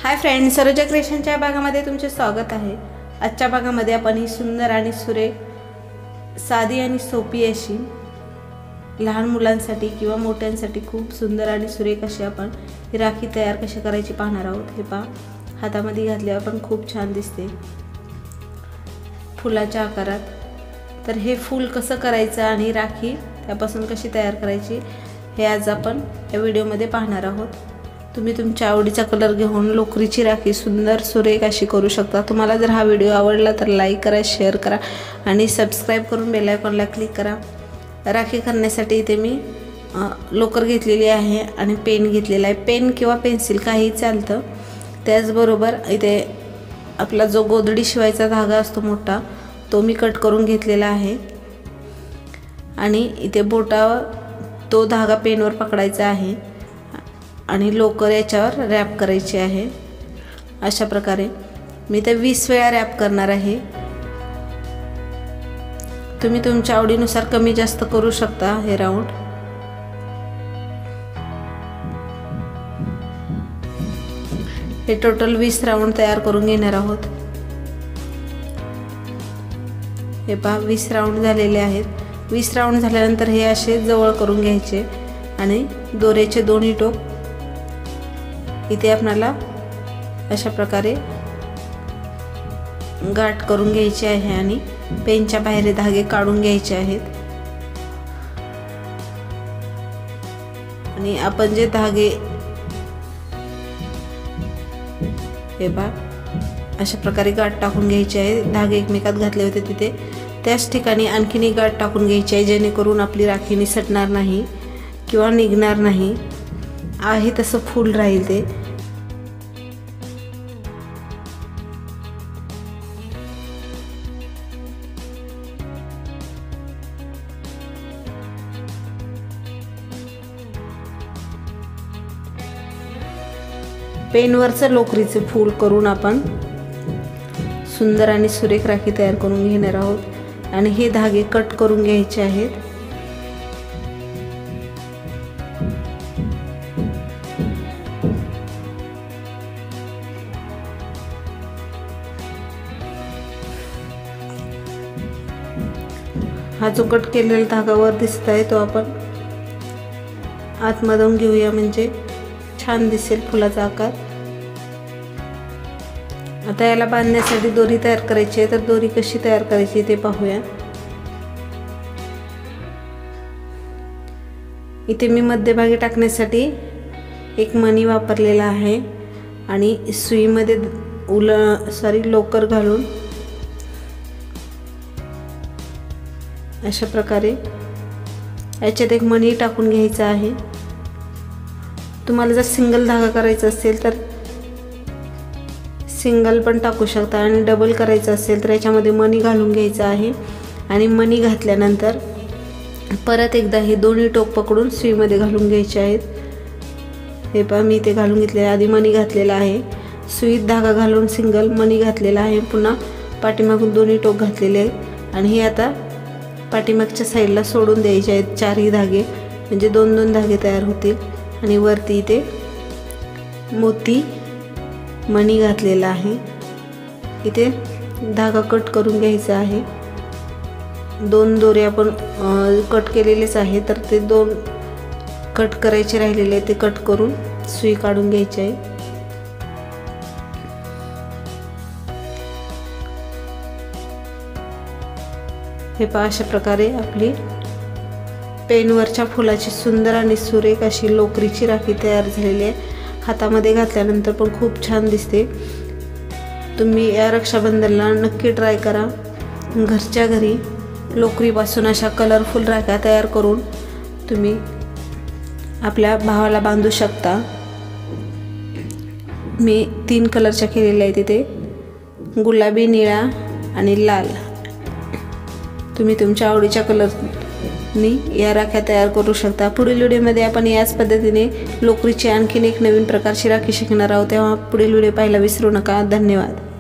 Hi friends, Saroja क्रिएशनच्या भागामध्ये तुमचे स्वागत आहे। आजच्या भागामध्ये आपण ही सुंदर आणि सुरेख साधी आणि सोपी अशी लहान मुलांसाठी किंवा मोठ्यांसाठी खूप सुंदर आणि सुरेख अशी आपण ही राखी तयार कशी करायची पाहणार आहोत। हे पहा, हातामध्ये घातल्यावर पण खूप छान दिसते फुलाच्या आकारात। तर हे फूल कसं करायचं आणि राखी त्यापासून कशी तयार करायची हे आज आपण या व्हिडिओमध्ये पाहणार आहोत। तुम्ही तुमच्या आवडीचा कलर घेऊन लोकरीची राखी सुंदर सुरेख अशी करू शकता। तुम्हाला जर हा व्हिडिओ आवडला तर लाईक करा, शेअर करा आणि सबस्क्राइब करून बेल आयकॉनला क्लिक करा। राखी करण्यासाठी इथे मी लोकर घेतलेली आहे आणि पेन घेतलेला आहे। पेन किंवा पेन्सिल काही चालतं। त्याचबरोबर इथे आपला जो गोधडी शिवायचा धागा असतो मोठा तो मी कट करून घेतलेला आहे आणि इथे बोटावर तो धागा पेनवर पकडायचा आहे आणि लोकर याच्यावर रॅप करायची आहे। अशा प्रकारे मी ते 20 वेळा रॅप करणार आहे। तुम्ही तुमच्या आवडीनुसार कमी जास्त करू शकता हे राऊंड। हे टोटल 20 राऊंड तयार करून घेणार आहोत। हे पहा 20 राऊंड झालेले आहेत। 20 राऊंड झाल्यानंतर हे असे जवळ करून घ्यायचे आणि दोऱ्याचे दोन्ही टोक इथे आपल्याला अशा प्रकारे गाठ करून घ्यायची आहे आणि पेनच्या बाहेर धागे काढून घ्यायचे आहेत। आणि आपण जे धागे हे पहा अशा प्रकारे गाठ टाकून घ्यायचे आहे। धागे एकमेकात घातले होते तिथे त्याच ठिकाणी आणखीन एक गाठ टाकून घ्यायची आहे जेणेकरून आपली राखी निसटणार नाही किंवा निघणार नाही, आहे तसं फूल राहील ते। पेनवरचं लोकरीचे फूल करून आपण सुंदर आणि सुरेख राखी तयार करून घेणार आहोत आणि हे धागे कट करून घ्यायचे आहेत। हा जो कट केलेला धागा वर दिसत आहे तो आपण आतमधून घेऊया म्हणजे छान दिसेल फुलाचा आकार। आता याला बांधण्यासाठी दोरी तयार करायची आहे, तर दोरी कशी तयार करायची ते पाहूया। इथे मी मध्यभागी टाकण्यासाठी एक मणी वापरलेला आहे आणि सुईमध्ये लोकर घालून अशा प्रकारे याच्यात एक मणी टाकून घ्यायचा आहे। तुम्हाला जर सिंगल धागा करायचा असेल तर सिंगल पण टाकू शकता आणि डबल करायचं असेल तर याच्यामध्ये मणी घालून घ्यायचा आहे आणि मणी घातल्यानंतर परत एकदा हे दोन्ही टोक पकडून सुईमध्ये घालून घ्यायचे आहेत। हे पहा मी ते घालून घेतले, आधी मणी घातलेला आहे, सुईत धागा घालून सिंगल मणी घातलेला आहे, पुन्हा पाठीमागून दोन्ही टोक घातलेले आहेत आणि हे आता पाठीमागच्या साईडला सोडून द्यायचे आहेत चारही धागे, म्हणजे 2-2 धागे तयार होतील आणि वरती इथे मोती मणी घातलेला आहे। इथे धागा कट करून घ्यायचा आहे। 2 दोरे आपण कट केलेलेच आहे, तर ते 2 कट करायचे राहिलेले ते कट करून सुई काढून घ्यायची आहे। हे पहा अशा प्रकारे आपली पेनवरच्या फुलाची सुंदर आणि सुरेख अशी लोकरीची राखी तयार झालेली आहे। हातामध्ये घातल्यानंतर पण खूप छान दिसते। तुम्ही या रक्षाबंधनला नक्की ट्राय करा। घरच्या घरी लोकरीपासून अशा कलरफुल राख्या तयार करून तुम्ही आपल्या भावाला बांधू शकता। मी 3 कलरच्या केलेल्या आहेत, तिथे गुलाबी, निळा आणि लाल। तुम्ही तुमच्या आवडीच्या कलरनी या राख्या तयार करू शकता। पुढील व्हिडिओमध्ये आपण याच पद्धतीने लोकरीची आणखीन एक नवीन प्रकारची राखी शिकणार आहोत, तेव्हा पुढील व्हिडिओ पाहायला विसरू नका। धन्यवाद।